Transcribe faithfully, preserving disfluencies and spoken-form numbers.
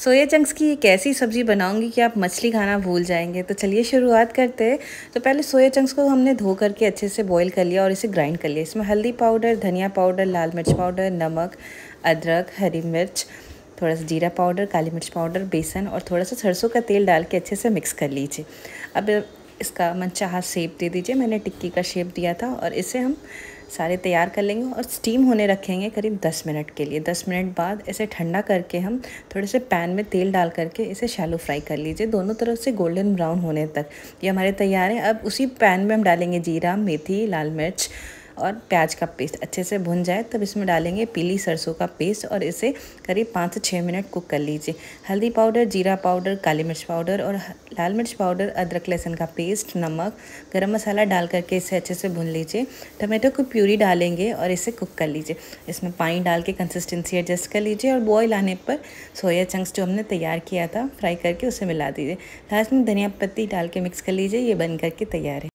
Soya chunks की एक ऐसी सब्ज़ी बनाऊंगी कि आप मछली खाना भूल जाएंगे। तो चलिए शुरुआत करते हैं। तो पहले सोया चंक्स को हमने धो करके अच्छे से बॉईल कर लिया और इसे ग्राइंड कर लिया। इसमें हल्दी पाउडर, धनिया पाउडर, लाल मिर्च पाउडर, नमक, अदरक, हरी मिर्च, थोड़ा सा जीरा पाउडर, काली मिर्च पाउडर, बेसन और थोड़ा सा सरसों का तेल डाल के अच्छे से मिक्स कर लीजिए। अब इसका मनचाहा शेप दे दीजिए। मैंने टिक्की का शेप दिया था और इसे हम सारे तैयार कर लेंगे और स्टीम होने रखेंगे करीब दस मिनट के लिए। दस मिनट बाद इसे ठंडा करके हम थोड़े से पैन में तेल डाल करके इसे शैलो फ्राई कर लीजिए, दोनों तरफ से गोल्डन ब्राउन होने तक। ये हमारे तैयार है। अब उसी पैन में हम डालेंगे जीरा, मेथी, लाल मिर्च और प्याज का पेस्ट। अच्छे से भुन जाए तब इसमें डालेंगे पीली सरसों का पेस्ट और इसे करीब पाँच से छः मिनट कुक कर लीजिए। हल्दी पाउडर, जीरा पाउडर, काली मिर्च पाउडर और लाल मिर्च पाउडर, अदरक लहसुन का पेस्ट, नमक, गरम मसाला डाल करके इसे अच्छे से भून लीजिए। टमाटो की प्यूरी डालेंगे और इसे कुक कर लीजिए। इसमें पानी डाल के कंसिस्टेंसी एडजस्ट कर लीजिए और बॉयल आने पर सोया चंक्स जो हमने तैयार किया था फ्राई करके उसे मिला दीजिए। लास्ट में धनिया पत्ती डाल के मिक्स कर लीजिए। ये बन करके तैयार है।